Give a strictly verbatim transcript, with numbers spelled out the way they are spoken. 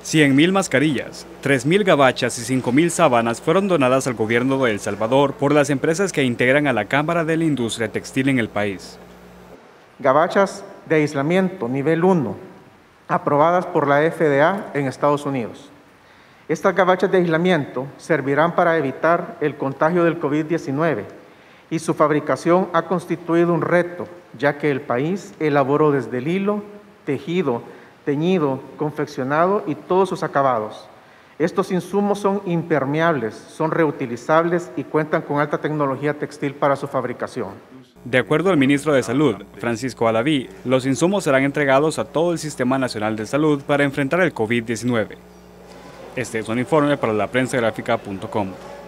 cien mil mascarillas, tres mil gabachas y cinco mil sábanas fueron donadas al gobierno de El Salvador por las empresas que integran a la Cámara de la Industria Textil en el país. Gabachas de aislamiento nivel uno, aprobadas por la F D A en Estados Unidos. Estas gabachas de aislamiento servirán para evitar el contagio del COVID diecinueve y su fabricación ha constituido un reto, ya que el país elaboró desde el hilo, tejido, teñido, confeccionado y todos sus acabados. Estos insumos son impermeables, son reutilizables y cuentan con alta tecnología textil para su fabricación. De acuerdo al ministro de Salud, Francisco Alaví, los insumos serán entregados a todo el Sistema Nacional de Salud para enfrentar el COVID diecinueve. Este es un informe para la prensa gráfica punto com.